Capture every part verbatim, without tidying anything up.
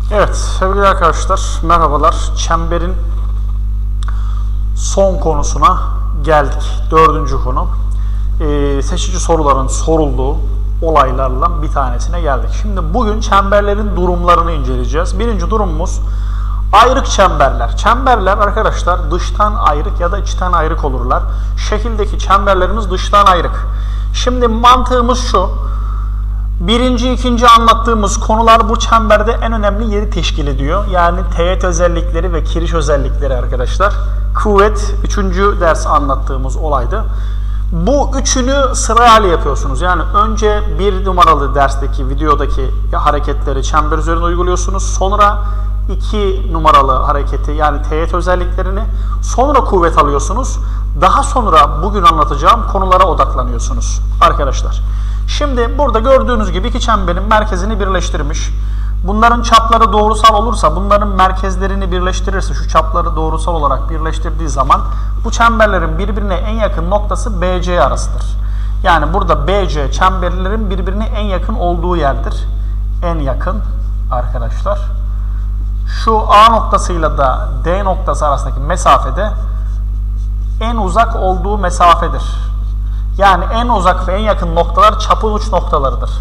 Evet sevgili arkadaşlar, merhabalar. Çemberin son konusuna geldik. Dördüncü konu. Ee, seçici soruların sorulduğu olaylarla bir tanesine geldik. Şimdi bugün çemberlerin durumlarını inceleyeceğiz. Birinci durumumuz ayrık çemberler. Çemberler arkadaşlar dıştan ayrık ya da içten ayrık olurlar. Şekildeki çemberlerimiz dıştan ayrık. Şimdi mantığımız şu. Birinci, ikinci anlattığımız konular bu çemberde en önemli yeri teşkil ediyor. Yani teğet özellikleri ve kiriş özellikleri arkadaşlar. Kuvvet, üçüncü ders anlattığımız olaydı. Bu üçünü sırayla yapıyorsunuz. Yani önce bir numaralı dersteki, videodaki hareketleri çember üzerinde uyguluyorsunuz. Sonra iki numaralı hareketi yani teğet özelliklerini, sonra kuvvet alıyorsunuz. Daha sonra bugün anlatacağım konulara odaklanıyorsunuz arkadaşlar. Şimdi burada gördüğünüz gibi iki çemberin merkezini birleştirmiş. Bunların çapları doğrusal olursa, bunların merkezlerini birleştirirse, şu çapları doğrusal olarak birleştirdiği zaman bu çemberlerin birbirine en yakın noktası B C arasıdır. Yani burada B C çemberlerin birbirine en yakın olduğu yerdir. En yakın arkadaşlar. Şu A noktasıyla da D noktası arasındaki mesafede en uzak olduğu mesafedir. Yani en uzak ve en yakın noktalar çapın uç noktalarıdır.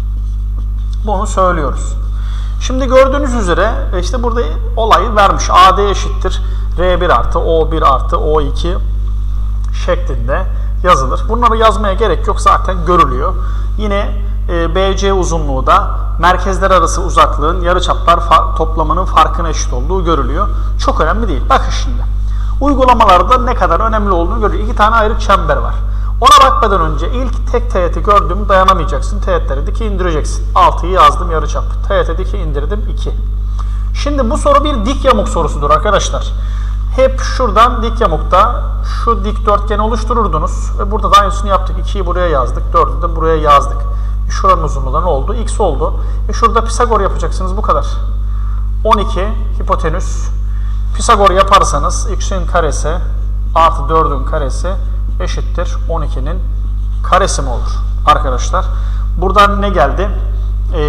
Bunu söylüyoruz. Şimdi gördüğünüz üzere işte burada olayı vermiş. A D eşittir R bir artı O bir artı O iki şeklinde yazılır. Bunları yazmaya gerek yok, zaten görülüyor. Yine e, B C uzunluğu da merkezler arası uzaklığın yarıçaplar fa toplamının farkına eşit olduğu görülüyor. Çok önemli değil. Bakın şimdi. Uygulamalarda ne kadar önemli olduğunu görüyor. İki tane ayrık çember var. Ona bakmadan önce ilk tek teğeti gördüğümü dayanamayacaksın. Teğetleri dike indireceksin. altıyı yazdım yarıçap. Teğete dike indirdim iki. Şimdi bu soru bir dik yamuk sorusudur arkadaşlar. Hep şuradan dik yamukta şu dikdörtgeni oluştururdunuz. Ve burada da aynısını yaptık. ikiyi buraya yazdık. dördü de buraya yazdık. E şuranın uzunluğu da ne oldu? X oldu. E şurada Pisagor yapacaksınız. Bu kadar. on iki hipotenüs. Pisagor yaparsanız x'in karesi artı dördün karesi eşittir on ikinin karesi mi olur arkadaşlar? Buradan ne geldi? Ee,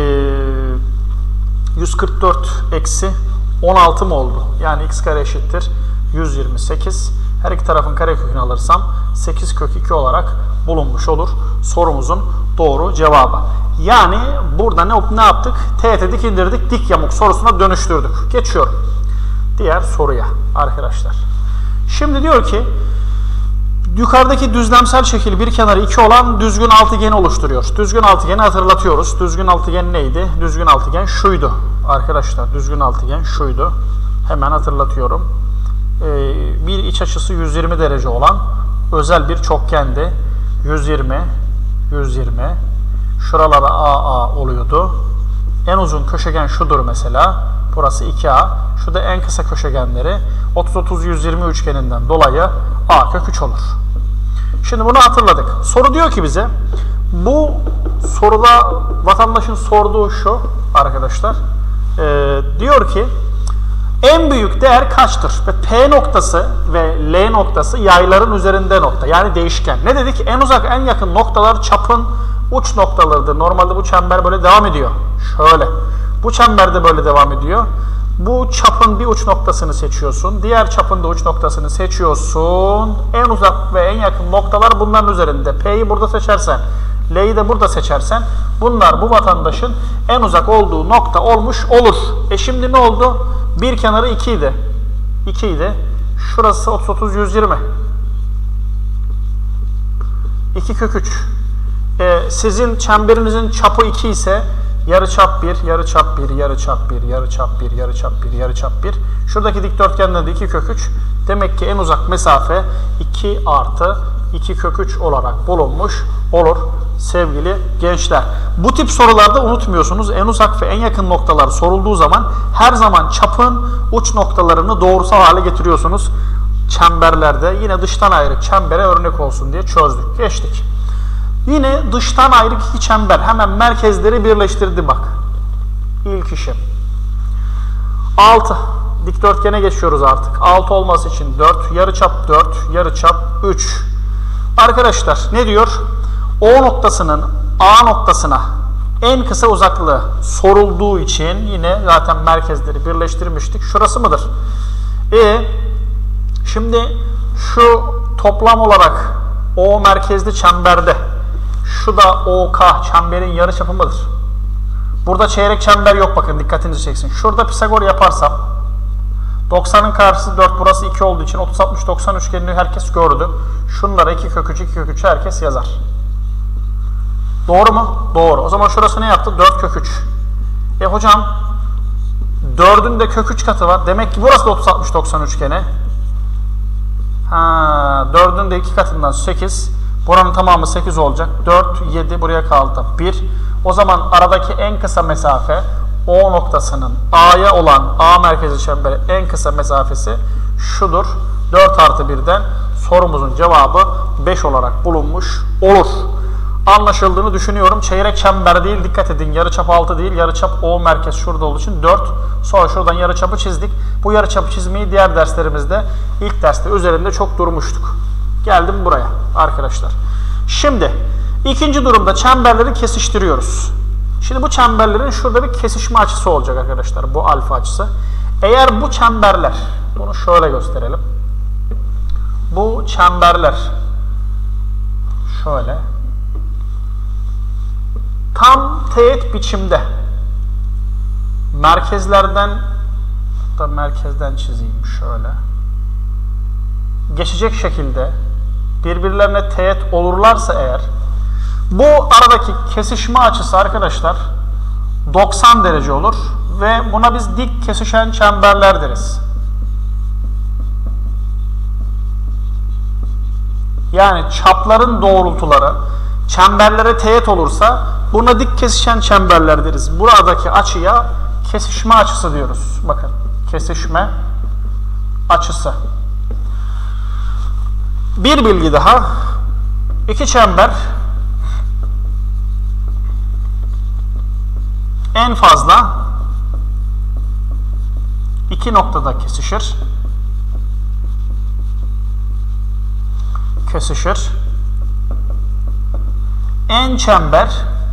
yüz kırk dört eksi on altı mı oldu? Yani x kare eşittir yüz yirmi sekiz. Her iki tarafın karekökünü alırsam sekiz kök iki olarak bulunmuş olur sorumuzun doğru cevabı. Yani burada ne, ne yaptık? Teğete dik indirdik, dik yamuk sorusuna dönüştürdük. Geçiyorum diğer soruya arkadaşlar. Şimdi diyor ki yukarıdaki düzlemsel şekil bir kenarı iki olan düzgün altıgeni oluşturuyor. Düzgün altıgeni hatırlatıyoruz. Düzgün altıgen neydi? Düzgün altıgen şuydu arkadaşlar. Düzgün altıgen şuydu. Hemen hatırlatıyorum. Ee, bir iç açısı yüz yirmi derece olan özel bir çokgendi. yüz yirmi, yüz yirmi. Şuralara A A oluyordu. En uzun köşegen şudur mesela. Burası iki A. Şu da en kısa köşegenleri otuz otuz yüz yirmi üçgeninden dolayı A kök üç olur. Şimdi bunu hatırladık. Soru diyor ki bize, bu soruda vatandaşın sorduğu şu arkadaşlar. Ee, diyor ki en büyük değer kaçtır? Ve P noktası ve L noktası yayların üzerinde nokta. Yani değişken. Ne dedik? En uzak en yakın noktalar çapın uç noktalarıdır. Normalde bu çember böyle devam ediyor. Şöyle. Bu çember de böyle devam ediyor. Bu çapın bir uç noktasını seçiyorsun. Diğer çapın da uç noktasını seçiyorsun. En uzak ve en yakın noktalar bunların üzerinde. P'yi burada seçersen, L'yi de burada seçersen bunlar bu vatandaşın en uzak olduğu nokta olmuş olur. E şimdi ne oldu? Bir kenarı iki idi. iki idi. Şurası otuz otuz yüz yirmi. iki kök üç. E, sizin çemberinizin çapı iki ise yarıçap bir, yarıçap bir, yarıçap bir, yarıçap bir, yarıçap bir, yarıçap bir. Şuradaki dikdörtgende de iki kök üç. Demek ki en uzak mesafe iki artı iki kök üç olarak bulunmuş olur sevgili gençler. Bu tip sorularda unutmuyorsunuz, en uzak ve en yakın noktalar sorulduğu zaman her zaman çapın uç noktalarını doğrusal hale getiriyorsunuz. Çemberlerde yine dıştan ayrık çembere örnek olsun diye çözdük. Geçtik. Yine dıştan ayrık iki çember. Hemen merkezleri birleştirdi bak. İlk işim. altı. Dikdörtgene geçiyoruz artık. altı olması için dört. Yarıçap dört. Yarıçap üç. Arkadaşlar ne diyor? O noktasının A noktasına En kısa uzaklığı sorulduğu için yine zaten merkezleri birleştirmiştik. Şurası mıdır? E şimdi şu toplam olarak O merkezli çemberde, şu da O K çemberin yarıçapı mıdır? Burada çeyrek çember yok, bakın dikkatinizi çeksin. Şurada Pisagor yaparsam doksanın karşısı dört, burası iki olduğu için otuz altmış doksan üçgenini herkes gördü. Şunlara iki kök üç, iki kök üç herkes yazar. Doğru mu? Doğru. O zaman şurası ne yaptı? dört kök üç. E hocam dördün de kök üç katı var. Demek ki burası da otuz altmış doksan üçgeni. Ha, dördün de iki katından sekiz. Buranın tamamı sekiz olacak. dört, yedi, buraya kaldı bir. O zaman aradaki en kısa mesafe O noktasının A'ya olan A merkezi çemberi en kısa mesafesi şudur. dört artı birden sorumuzun cevabı beş olarak bulunmuş olur. Anlaşıldığını düşünüyorum. Çeyrek çember değil, dikkat edin. Yarıçap altı değil, yarıçap O merkez şurada olduğu için dört. Sonra şuradan yarıçapı çizdik. Bu yarıçapı çizmeyi diğer derslerimizde, ilk derste üzerinde çok durmuştuk. Geldim buraya arkadaşlar. Şimdi ikinci durumda çemberleri kesiştiriyoruz. Şimdi bu çemberlerin şurada bir kesişme açısı olacak arkadaşlar. Bu alfa açısı. Eğer bu çemberler, bunu şöyle gösterelim. Bu çemberler şöyle tam teğet biçimde merkezlerden da merkezden çizeyim şöyle geçecek şekilde birbirlerine teğet olurlarsa eğer bu aradaki kesişme açısı arkadaşlar doksan derece olur ve buna biz dik kesişen çemberler deriz. Yani çapların doğrultuları çemberlere teğet olursa buna dik kesişen çemberler deriz. Buradaki açıya kesişme açısı diyoruz. Bakın, kesişme açısı. Bir bilgi daha. İki çember en fazla iki noktada kesişir. Kesişir. En çember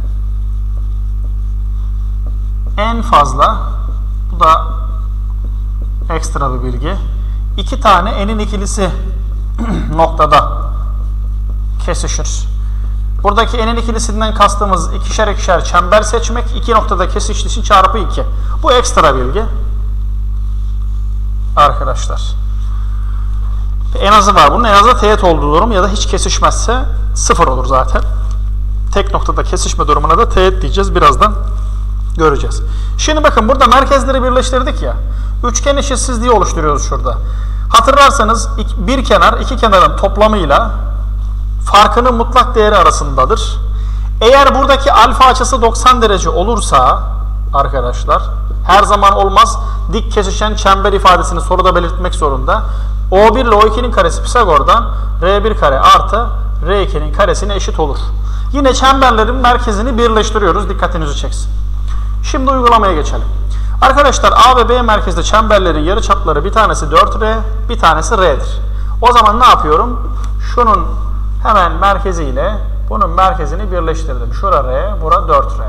en fazla, bu da ekstra bir bilgi, iki tane enin ikilisi noktada kesişir. Buradaki enin ikilisinden kastımız ikişer ikişer çember seçmek, iki noktada kesiştiği için çarpı iki. Bu ekstra bilgi arkadaşlar. En azı var bunun. En azı teğet olduğu durum ya da hiç kesişmezse sıfır olur zaten. Tek noktada kesişme durumuna da teğet diyeceğiz. Birazdan göreceğiz. Şimdi bakın burada merkezleri birleştirdik ya. Üçgen eşitsizliği oluşturuyoruz şurada. Hatırlarsanız bir kenar iki kenarın toplamıyla farkının mutlak değeri arasındadır. Eğer buradaki alfa açısı doksan derece olursa arkadaşlar, her zaman olmaz, dik kesişen çember ifadesini soruda belirtmek zorunda. O bir ile O iki'nin karesi Pisagor'dan R bir kare artı R iki'nin karesine eşit olur. Yine çemberlerin merkezini birleştiriyoruz. Dikkatinizi çeksin. Şimdi uygulamaya geçelim. Arkadaşlar A ve B merkezli çemberlerin yarıçapları bir tanesi dört R, bir tanesi R'dir. O zaman ne yapıyorum? Şunun hemen merkeziyle bunun merkezini birleştirdim. Şura R, bura dört R.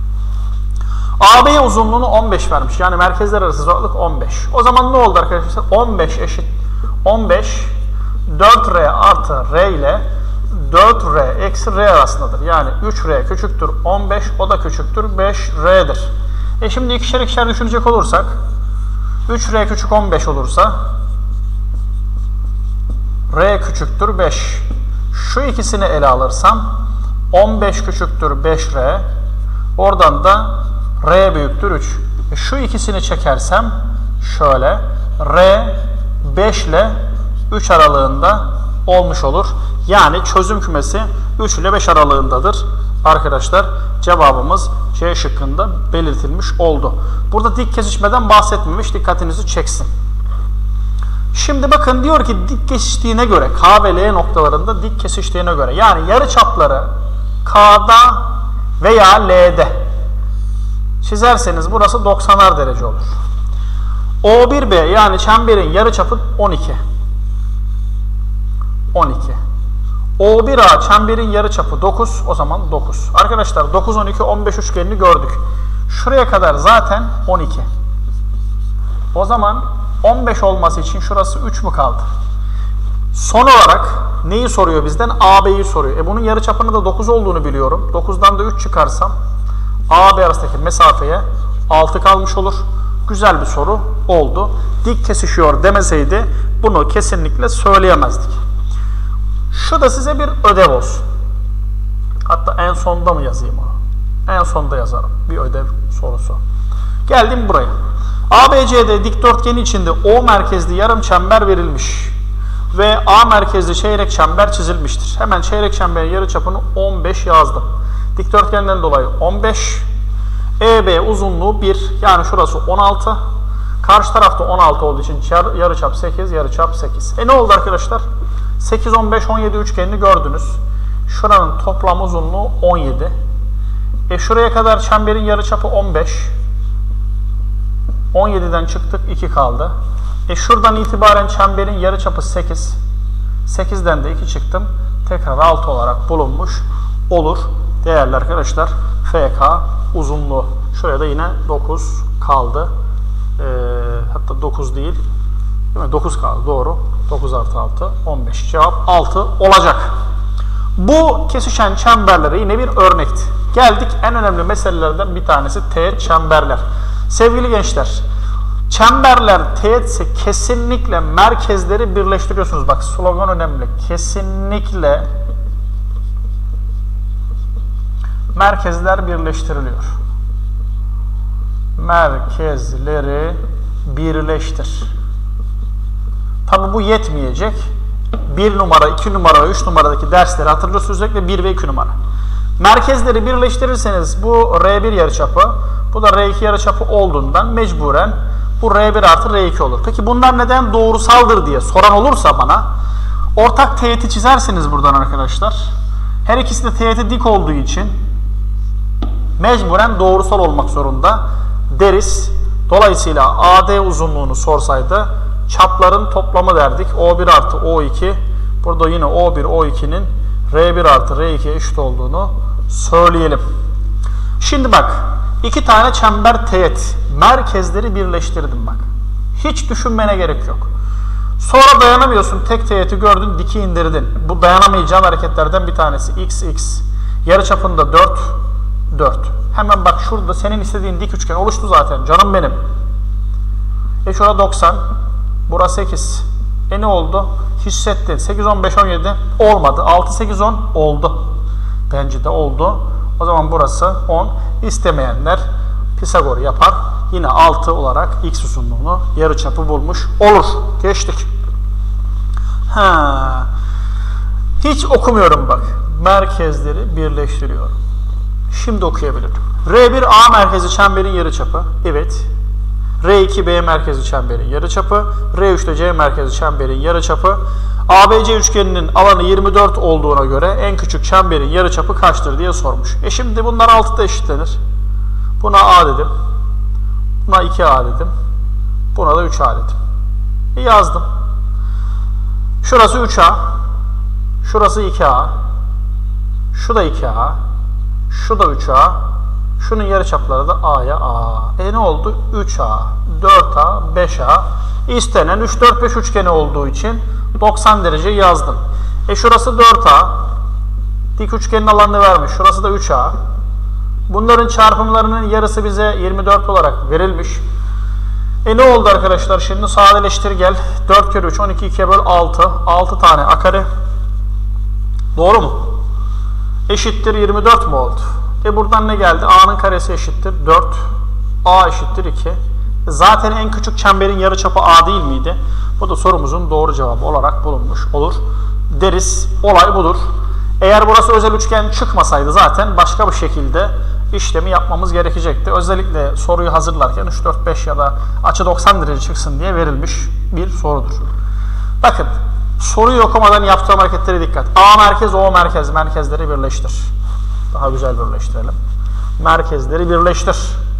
A B uzunluğunu on beş vermiş. Yani merkezler arası uzaklık on beş. O zaman ne oldu arkadaşlar? on beş eşit on beş dört R artı R ile dört R eksi R arasındadır. Yani üç R küçüktür on beş, o da küçüktür beş R'dir. E şimdi ikişer ikişer düşünecek olursak üç R küçük on beş olursa R küçüktür beş. Şu ikisini ele alırsam on beş küçüktür beş R, oradan da R büyüktür üç. E şu ikisini çekersem şöyle R beş ile üç aralığında olmuş olur. Yani çözüm kümesi üç ile beş aralığındadır. Arkadaşlar cevabımız C şıkkında belirtilmiş oldu. Burada dik kesişmeden bahsetmemiş, dikkatinizi çeksin. Şimdi bakın diyor ki dik kesiştiğine göre K ve L noktalarında dik kesiştiğine göre yani yarıçapları K'da veya L'de çizerseniz burası doksanar derece olur. O bir B yani çemberin yarıçapı on iki. on iki. O bir A çemberin yarıçapı dokuz, o zaman dokuz. Arkadaşlar dokuz, on iki, on beş üçgenini gördük. Şuraya kadar zaten on iki. O zaman on beş olması için şurası üç mü kaldı? Son olarak neyi soruyor bizden? A B'yi soruyor. E bunun yarıçapının da dokuz olduğunu biliyorum. dokuzdan da üç çıkarsam A B arasındaki mesafeye altı kalmış olur. Güzel bir soru oldu. Dik kesişiyor demeseydi bunu kesinlikle söyleyemezdik. Şu da size bir ödev olsun. Hatta en sonda mı yazayım onu? En sonda yazarım. Bir ödev sorusu. Geldim buraya. A B C D dikdörtgeni içinde O merkezli yarım çember verilmiş. Ve A merkezli çeyrek çember çizilmiştir. Hemen çeyrek çemberin yarıçapını on beş yazdım. Dikdörtgenden dolayı on beş. E B uzunluğu bir. Yani şurası on altı. Karşı tarafta on altı olduğu için yarıçap sekiz, yarıçap sekiz. E ne oldu arkadaşlar? sekiz, on beş, on yedi üçgenini gördünüz. Şuranın toplam uzunluğu on yedi. E şuraya kadar çemberin yarıçapı on beş. on yediden çıktık, iki kaldı. E şuradan itibaren çemberin yarıçapı sekiz. sekizden de iki çıktım. Tekrar altı olarak bulunmuş olur. Değerli arkadaşlar, F K uzunluğu. Şuraya da yine dokuz kaldı. E, hatta dokuz değil. Değil mi? dokuz kaldı. Doğru. dokuz artı altı. on beş. Cevap altı olacak. Bu kesişen çemberlere yine bir örnekti. Geldik en önemli meselelerden bir tanesi teğet çemberler. Sevgili gençler, çemberler teğetse kesinlikle merkezleri birleştiriyorsunuz. Bak slogan önemli. Kesinlikle merkezler birleştiriliyor. Merkezleri birleştir. Tabi bu yetmeyecek. bir numara, iki numara, üç numaradaki dersleri hatırlıyorsunuz. Özellikle bir ve iki numara. Merkezleri birleştirirseniz bu R bir yarıçapı, bu da R iki yarıçapı olduğundan mecburen bu R bir artı R iki olur. Peki bunlar neden doğrusaldır diye soran olursa bana, ortak teğeti çizersiniz buradan arkadaşlar. Her ikisi de teğeti dik olduğu için mecburen doğrusal olmak zorunda deriz. Dolayısıyla A D uzunluğunu sorsaydı çapların toplamı derdik. O bir artı O iki. Burada yine O bir, O iki'nin R bir artı R iki'ye eşit olduğunu söyleyelim. Şimdi bak. iki tane çember teğet. Merkezleri birleştirdim bak. Hiç düşünmene gerek yok. Sonra dayanamıyorsun. Tek teğeti gördün. Diki indirdin. Bu dayanamayacağın hareketlerden bir tanesi. X, X. Yarıçapında dört, dört. Hemen bak şurada senin istediğin dik üçgen oluştu zaten. Canım benim. E şurada doksan. Burası sekiz. E ne oldu? Hissettin. sekiz, on beş, on yedi olmadı. altı, sekiz, on oldu. Bence de oldu. O zaman burası on. İstemeyenler Pisagor yapar. Yine altı olarak X uzunluğunu yarıçapı bulmuş olur. Geçtik. Ha. Hiç okumuyorum bak. Merkezleri birleştiriyorum. Şimdi okuyabilirim. R bir A merkezi çemberin yarıçapı. Evet. R iki B merkezi çemberin yarıçapı, R üç de C merkezi çemberin yarıçapı. A B C üçgeninin alanı yirmi dört olduğuna göre en küçük çemberin yarıçapı kaçtır diye sormuş. E şimdi bunlar altıda eşitlenir. Buna A dedim. Buna iki A dedim. Buna da üç A dedim. E yazdım. Şurası üç A. Şurası iki A. Şu da iki A. Şu da üç A. Şunun yarıçapları da A'ya A. E ne oldu? üç A, dört A, beş A. İstenen üç, dört, beş üçgeni olduğu için doksan derece yazdım. E şurası dört A. Dik üçgenin alanını vermiş. Şurası da üç A. Bunların çarpımlarının yarısı bize yirmi dört olarak verilmiş. E ne oldu arkadaşlar? Şimdi sadeleştir gel. dört kere üç, on iki, ikiye böl altı. altı tane A kare. Doğru mu? Eşittir yirmi dört mu oldu? E buradan ne geldi? A'nın karesi eşittir dört. A eşittir iki. Zaten en küçük çemberin yarıçapı A değil miydi? Bu da sorumuzun doğru cevabı olarak bulunmuş olur deriz. Olay budur. Eğer burası özel üçgen çıkmasaydı zaten başka bir şekilde işlemi yapmamız gerekecekti. Özellikle soruyu hazırlarken üç, dört, beş ya da açı doksan derece çıksın diye verilmiş bir sorudur. Bakın soruyu okumadan yaptığım hareketlere dikkat. A merkez, O merkez, merkezleri birleştir. Daha güzel birleştirelim. Merkezleri birleştir.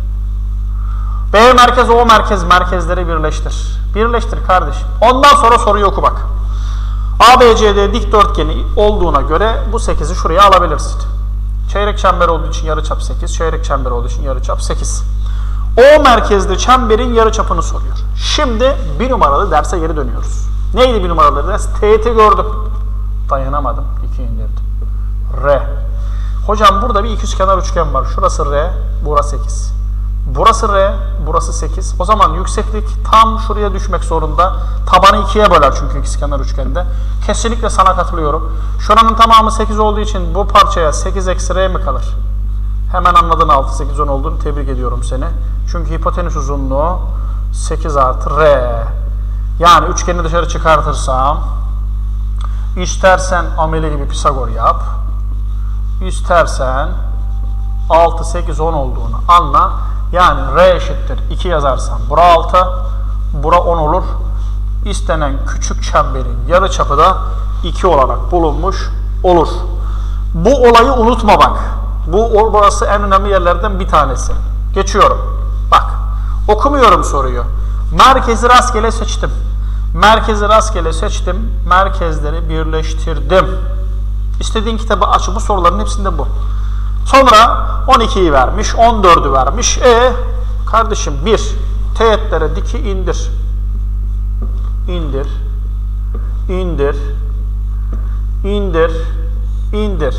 B merkez, O merkez, merkezleri birleştir. Birleştir kardeşim. Ondan sonra soruyu oku bak. A B C D dikdörtgeni olduğuna göre bu sekizi şuraya alabilirsin. Çeyrek çember olduğu için yarıçap sekiz, çeyrek çember olduğu için yarıçap sekiz. O merkezli çemberin yarıçapını soruyor. Şimdi bir numaralı derse geri dönüyoruz. Neydi bir numaralı ders? Teğeti gördüm. Dayanamadım. iki indirdim. R. Hocam burada bir ikizkenar üçgen var. Şurası R, burası sekiz. Burası R, burası sekiz. O zaman yükseklik tam şuraya düşmek zorunda. Tabanı ikiye böler çünkü ikizkenar üçgende. Kesinlikle sana katılıyorum. Şuranın tamamı sekiz olduğu için bu parçaya sekiz eksi R mi kalır? Hemen anladın altı, sekiz, on olduğunu. Tebrik ediyorum seni. Çünkü hipotenüs uzunluğu sekiz artı R. Yani üçgeni dışarı çıkartırsam, istersen ameli gibi Pisagor yap, istersen altı, sekiz, on olduğunu anla. Yani R eşittir iki yazarsam bura altı, bura on olur. İstenen küçük çemberin yarıçapı da iki olarak bulunmuş olur. Bu olayı unutma bak. Bu burası en önemli yerlerden bir tanesi. Geçiyorum. Bak. Okumuyorum soruyu. Merkezi rastgele seçtim. Merkezi rastgele seçtim. Merkezleri birleştirdim. İstediğin kitabı aç. Bu soruların hepsinde bu. Sonra on ikiyi vermiş, on dördü vermiş. E kardeşim bir teğetlere diki indir. İndir. İndir. İndir. İndir.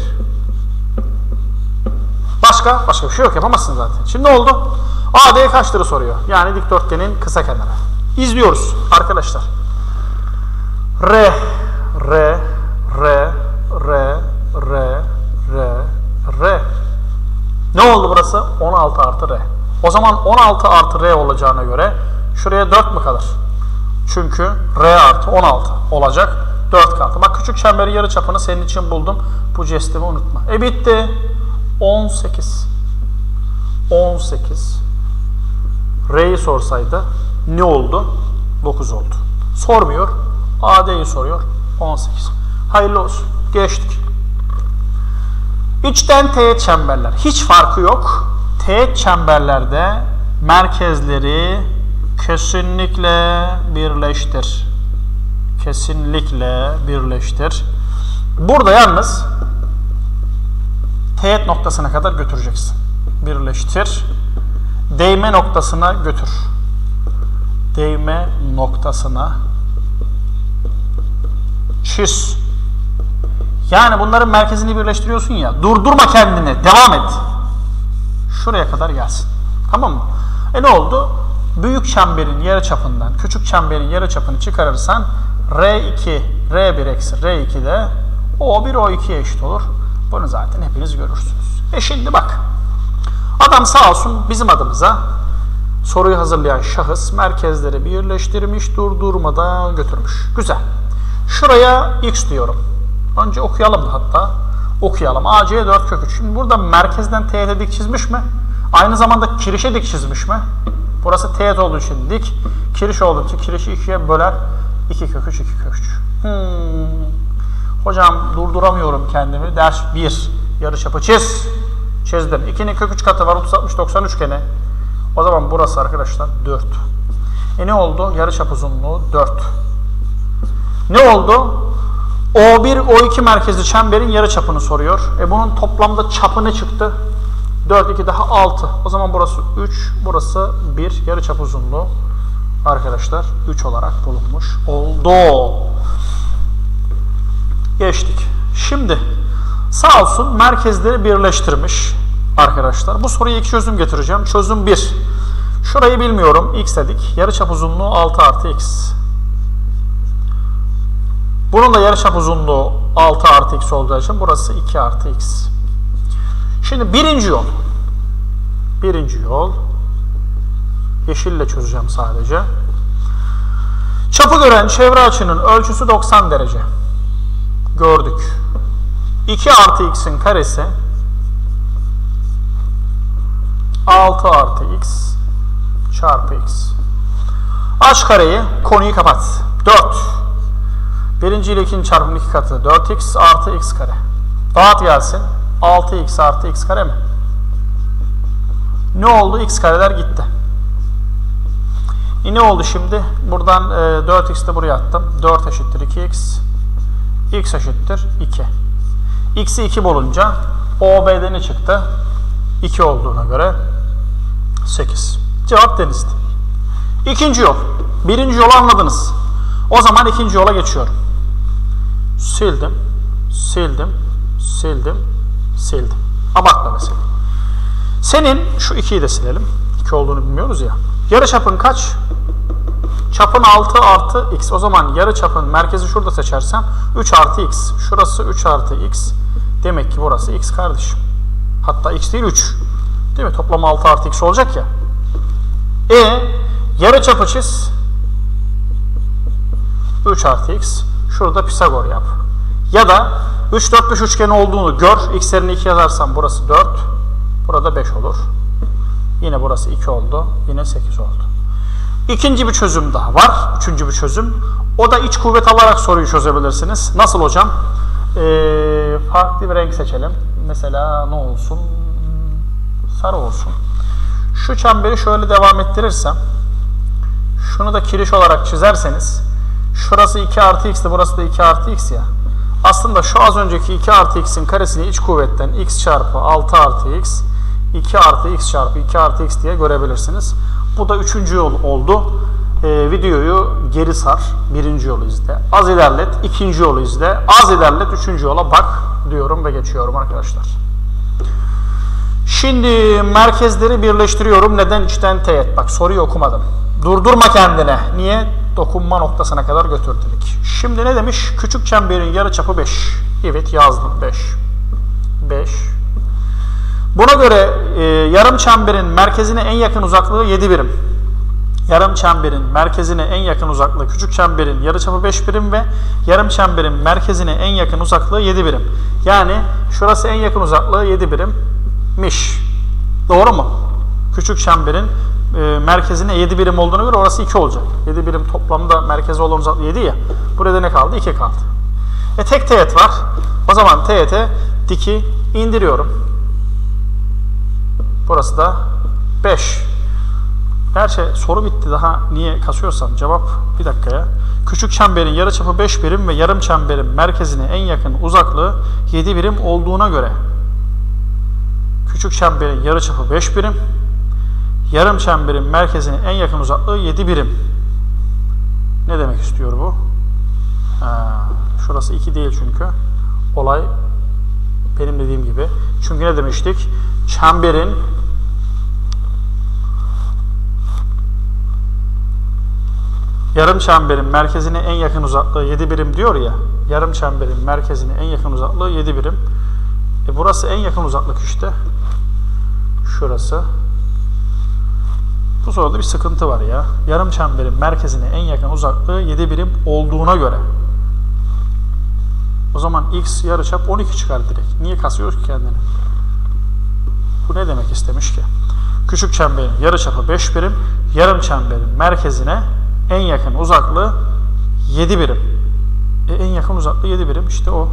Başka? Başka bir şey yok. Yapamazsın zaten. Şimdi ne oldu? A D kaçtır soruyor. Yani dikdörtgenin kısa kenarı. İzliyoruz arkadaşlar. R, R, R, R, R, R, R. Ne oldu burası? on altı artı R. O zaman on altı artı R olacağına göre şuraya dört mü kalır? Çünkü R artı on altı olacak. dört kaldı. Bak küçük çemberin yarıçapını senin için buldum. Bu jestimi unutma. E bitti. on sekiz. on sekiz. R'yi sorsaydı ne oldu? dokuz oldu. Sormuyor. A D'yi soruyor. on sekiz. Hayırlı olsun. Geçtik. İçten teğet çemberler. Hiç farkı yok. Teğet çemberlerde merkezleri kesinlikle birleştir. Kesinlikle birleştir. Burada yalnız teğet noktasına kadar götüreceksin. Birleştir. Değme noktasına götür. Değme noktasına çiz. Yani bunların merkezini birleştiriyorsun ya. Durdurma kendini. Devam et. Şuraya kadar gelsin. Tamam mı? E ne oldu? Büyük çemberin yarıçapından küçük çemberin yarıçapını çıkarırsan R iki, R bir eksi R iki de O bir O iki'ye eşit olur. Bunu zaten hepiniz görürsünüz. E şimdi bak. Adam sağ olsun bizim adımıza soruyu hazırlayan şahıs merkezleri birleştirmiş, durdurmadan götürmüş. Güzel. Şuraya X diyorum. Önce okuyalım hatta. Okuyalım. A C dört kök üç. Şimdi burada merkezden teğete dik çizmiş mi? Aynı zamanda kirişe dik çizmiş mi? Burası teğet olduğu için dik. Kiriş olduğu için kirişi ikiye böler. iki kök üç, iki kök üç. Hmm. Hocam durduramıyorum kendimi. Ders bir. Yarıçapı çiz. Çizdim. ikinin kök üç katı var. otuz, altmış, doksan üçgeni. O zaman burası arkadaşlar dört. E ne oldu? Yarıçap uzunluğu dört. Ne oldu? O bir, O iki merkezli çemberin yarıçapını soruyor. E bunun toplamda çapı ne çıktı? dört, iki daha altı. O zaman burası üç, burası bir. Yarıçap uzunluğu arkadaşlar üç olarak bulunmuş oldu. Geçtik. Şimdi sağ olsun merkezleri birleştirmiş arkadaşlar. Bu soruya iki çözüm getireceğim. Çözüm bir. Şurayı bilmiyorum. X dedik. Yarıçap uzunluğu altı artı X. Bunun da yarıçap uzunluğu altı artı X olacağı için burası iki artı X. Şimdi birinci yol. Birinci yol. Yeşille çözeceğim sadece. Çapı gören çevre açının ölçüsü doksan derece. Gördük. iki artı X'in karesi altı artı X çarpı X. Aç kareyi, konuyu kapat. dört. Birinci ile ikinci çarpımın iki katı dört X artı X kare. Dağıt gelsin. altı X artı X kare mi? Ne oldu? X kareler gitti. E ne oldu şimdi? Buradan e, dört X'i de buraya attım. dört eşittir iki X. X eşittir iki. X'i iki bulunca O B'de ne çıktı? iki olduğuna göre sekiz. Cevap denizdi. İkinci yol. Birinci yolu anladınız. O zaman ikinci yola geçiyorum. Sildim, sildim, sildim, sildim. Abartma mesela. Senin şu ikiyi de silelim. iki olduğunu bilmiyoruz ya. Yarıçapın kaç? Çapın altı artı x. O zaman yarıçapın merkezi şurada seçersem üç artı x. Şurası üç artı x. Demek ki burası x kardeşim. Hatta x değil üç. Değil mi? Toplam altı artı x olacak ya. E yarıçapı çiz. üç artı x. Şurada Pisagor yap. Ya da üç, dört, beş üçgeni olduğunu gör. X'lerini iki yazarsam burası dört. Burada beş olur. Yine burası iki oldu. Yine sekiz oldu. İkinci bir çözüm daha var. Üçüncü bir çözüm. O da iç kuvvet alarak soruyu çözebilirsiniz. Nasıl hocam? Ee, farklı bir renk seçelim. Mesela ne olsun? Sarı olsun. Şu çemberi şöyle devam ettirirsem, şunu da kiriş olarak çizerseniz, şurası iki artı x'ti, burası da iki artı x ya. Aslında şu az önceki iki artı x'in karesini iç kuvvetten x çarpı altı artı x, iki artı x çarpı iki artı x diye görebilirsiniz. Bu da üçüncü yol oldu. Ee, videoyu geri sar, birinci yolu izle. Az ilerlet, ikinci yolu izle. Az ilerlet, üçüncü yola bak diyorum ve geçiyorum arkadaşlar. Şimdi merkezleri birleştiriyorum. Neden içten teğet? Bak soruyu okumadım. Durdurma kendine. Niye? Dokunma noktasına kadar götürdük. Şimdi ne demiş? Küçük çemberin yarıçapı beş. Evet yazdım beş. beş. Buna göre e, yarım çemberin merkezine en yakın uzaklığı yedi birim. Yarım çemberin merkezine en yakın uzaklığı küçük çemberin yarıçapı beş birim ve yarım çemberin merkezine en yakın uzaklığı yedi birim. Yani şurası en yakın uzaklığı yedi birimmiş. Doğru mu? Küçük çemberin e, merkezine yedi birim olduğuna göre orası iki olacak. yedi birim toplamda merkezi olan uzaklığı yedi ya. Burada ne kaldı? iki kaldı. E tek teğet var. O zaman teğete diki indiriyorum. Burası da beş. Gerçi soru bitti, daha niye kasıyorsam cevap bir dakikaya. Küçük çemberin yarıçapı beş birim ve yarım çemberin merkezine en yakın uzaklığı yedi birim olduğuna göre küçük çemberin yarıçapı beş birim, yarım çemberin merkezine en yakın uzaklığı yedi birim. Ne demek istiyor bu? Ha, şurası iki değil çünkü. Olay benim dediğim gibi. Çünkü ne demiştik? Çemberin yarım çemberin merkezine en yakın uzaklığı yedi birim diyor ya. Yarım çemberin merkezine en yakın uzaklığı yedi birim. E burası en yakın uzaklık işte. Şurası. Bu soruda bir sıkıntı var ya. Yarım çemberin merkezine en yakın uzaklığı yedi birim olduğuna göre. O zaman x yarıçap on iki çıkar direkt. Niye kasıyoruz ki kendini? Bu ne demek istemiş ki? Küçük çemberin yarıçapı beş birim, yarım çemberin merkezine en yakın uzaklığı yedi birim. E, en yakın uzaklığı yedi birim. İşte o.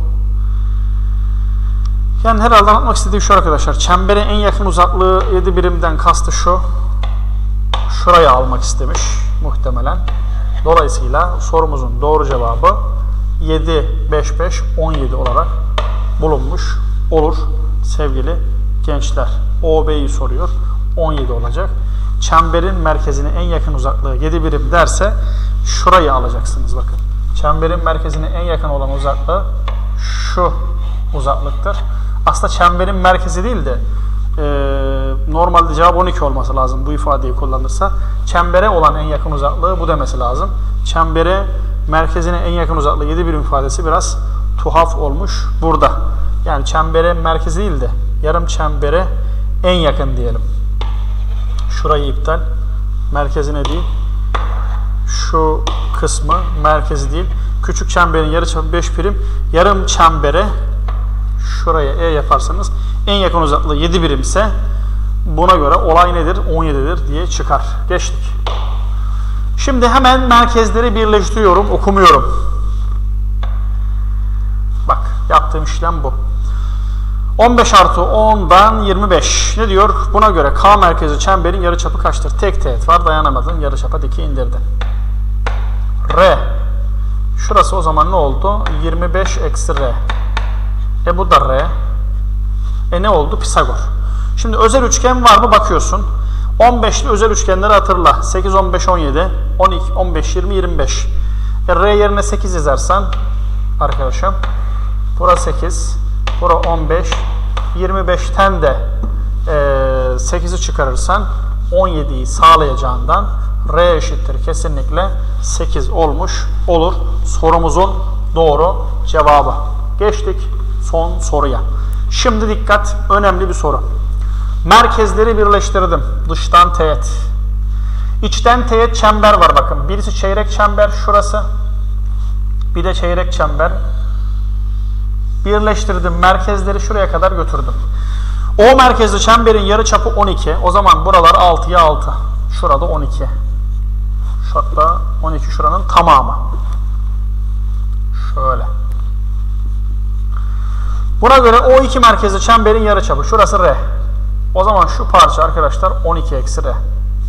Yani herhalde anlatmak istediğim şu arkadaşlar. Çemberin en yakın uzaklığı yedi birimden kastı şu. Şuraya almak istemiş muhtemelen. Dolayısıyla sorumuzun doğru cevabı yedi, beş, beş, on yedi olarak bulunmuş olur sevgili gençler. O B'yi soruyor. on yedi olacak. Çemberin merkezine en yakın uzaklığı yedi birim derse şurayı alacaksınız bakın. Çemberin merkezine en yakın olan uzaklığı şu uzaklıktır. Aslında çemberin merkezi değil de e, normalde cevap on iki olması lazım bu ifadeyi kullanırsa. Çembere olan en yakın uzaklığı bu demesi lazım. Çembere merkezine en yakın uzaklığı yedi birim ifadesi biraz tuhaf olmuş burada. Yani çembere merkezi değil de yarım çembere en yakın diyelim. Şurayı iptal. Merkezine değil. Şu kısmı merkezi değil. Küçük çemberin yarıçapı beş birim. Yarım çembere şuraya E yaparsanız en yakın uzaklığı yedi birim ise buna göre olay nedir? on yedidir diye çıkar. Geçtik. Şimdi hemen merkezleri birleştiriyorum. Okumuyorum. Bak yaptığım işlem bu. on beş artı ondan yirmi beş. Ne diyor? Buna göre K merkezi çemberin yarıçapı kaçtır? Tek teğet var. Dayanamadın. Yarıçapa diki indirdin. R. Şurası o zaman ne oldu? yirmi beş eksi R. E bu da R. E ne oldu? Pisagor. Şimdi özel üçgen var mı bakıyorsun. on beşli özel üçgenleri hatırla. sekiz, on beş, on yedi, on iki, on beş, yirmi, yirmi beş. E R yerine sekiz yazarsan arkadaşım, bura sekiz, bura on beş, yirmi beşten de e, sekizi çıkarırsan on yediyi sağlayacağından R eşittir kesinlikle sekiz olmuş olur. Sorumuzun doğru cevabı. Geçtik son soruya. Şimdi dikkat, önemli bir soru. Merkezleri birleştirdim. Dıştan teğet. İçten teğet çember var bakın. Birisi çeyrek çember şurası. Bir de çeyrek çember. Birleştirdim. Merkezleri şuraya kadar götürdüm. O merkezli çemberin yarıçapı on iki. O zaman buralar altıya altı. Şurada on iki. Şurada on iki şuranın tamamı. Şöyle. Buna göre o iki merkezli çemberin yarıçapı. Şurası R. O zaman şu parça arkadaşlar on iki eksi R.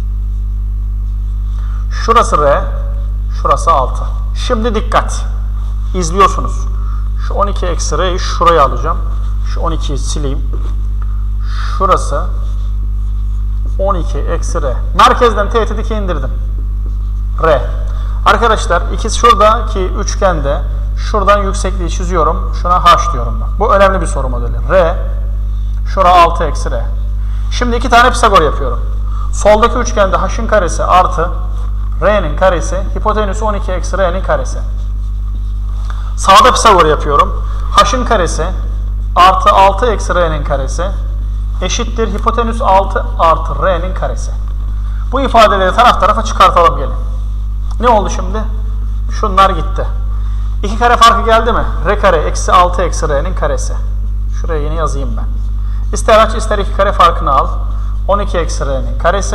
Şurası R. Şurası altı. Şimdi dikkat. İzliyorsunuz. Şu on iki eksi R'yi şuraya alacağım. Şu on ikiyi sileyim. Şurası on iki eksi R. Merkezden teğeti dikey indirdim. R. Arkadaşlar ikisi şuradaki üçgende şuradan yüksekliği çiziyorum. Şuna H diyorum ben. Bu önemli bir soru modeli. R. Şura altı eksi R. Şimdi iki tane Pisagor yapıyorum. Soldaki üçgende H'ın karesi artı R'nin karesi, hipotenüsü on iki eksi R'nin karesi. Sağda Pisagor yapıyorum. H'ın karesi artı altı eksi R'nin karesi eşittir hipotenüs altı artı R'nin karesi. Bu ifadeleri taraf tarafa çıkartalım gelin. Ne oldu şimdi? Şunlar gitti. İki kare farkı geldi mi? R kare eksi altı eksi R'nin karesi. Şuraya yeni yazayım ben. İster aç ister iki kare farkını al. on iki eksi R'nin karesi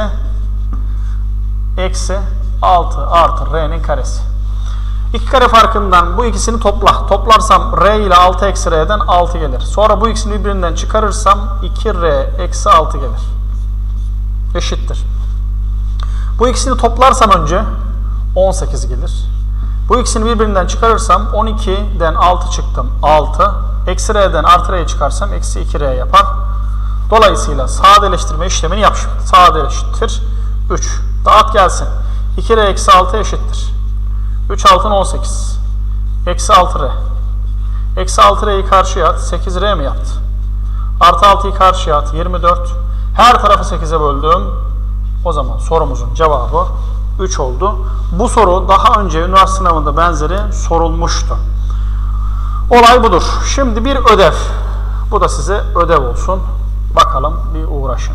eksi altı artı R'nin karesi. İki kare farkından bu ikisini topla. Toplarsam R ile altı eksi R'den altı gelir. Sonra bu ikisini birbirinden çıkarırsam iki R eksi altı gelir. Eşittir. Bu ikisini toplarsam önce on sekiz gelir. Bu ikisini birbirinden çıkarırsam on ikiden altı çıktım. altı. Eksi R'den artı R'yi çıkarsam eksi iki R yapar. Dolayısıyla sadeleştirme işlemini yap şimdi. Sadeleştir. üç. Dağıt gelsin. iki R eksi altı eşittir. üç altı on sekiz. Eksi altı R. Eksi altı R'yi karşıya at. sekiz R mi yaptı? Artı altıyı karşıya at. yirmi dört. Her tarafı sekize böldüm. O zaman sorumuzun cevabı üç oldu. Bu soru daha önce üniversite sınavında benzeri sorulmuştu. Olay budur. Şimdi bir ödev. Bu da size ödev olsun. Bakalım bir uğraşın.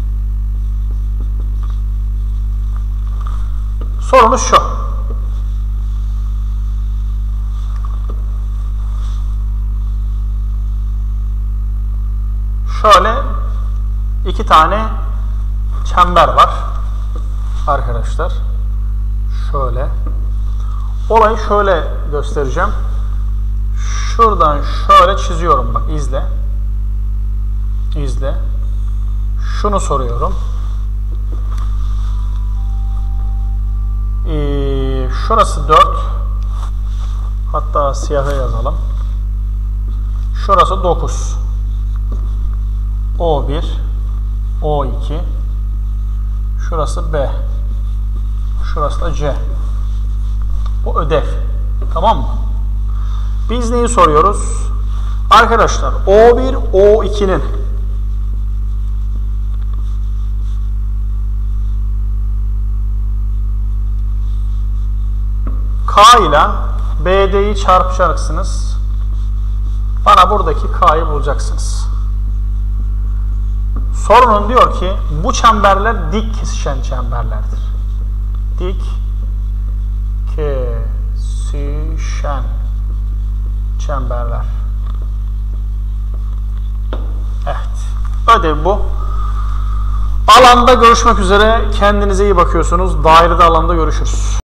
Sorumuz şu. Şöyle iki tane çember var arkadaşlar. Şöyle. Olayı şöyle göstereceğim. Şuradan şöyle çiziyorum. Bak izle. İzle. Şunu soruyorum. Ee, şurası dört. Hatta siyaha yazalım. Şurası dokuz. O bir. O iki. Şurası B. Şurası da C. Bu ödev. Tamam mı? Biz neyi soruyoruz? Arkadaşlar O bir, O iki'nin K ile B D'yi çarpacaksınız. Bana buradaki K'yı bulacaksınız. Sorunun diyor ki bu çemberler dik kesişen çemberlerdir. Dik kesişen çemberler. Evet. Ödev bu. Alanda görüşmek üzere. Kendinize iyi bakıyorsunuz. Dairede alanda görüşürüz.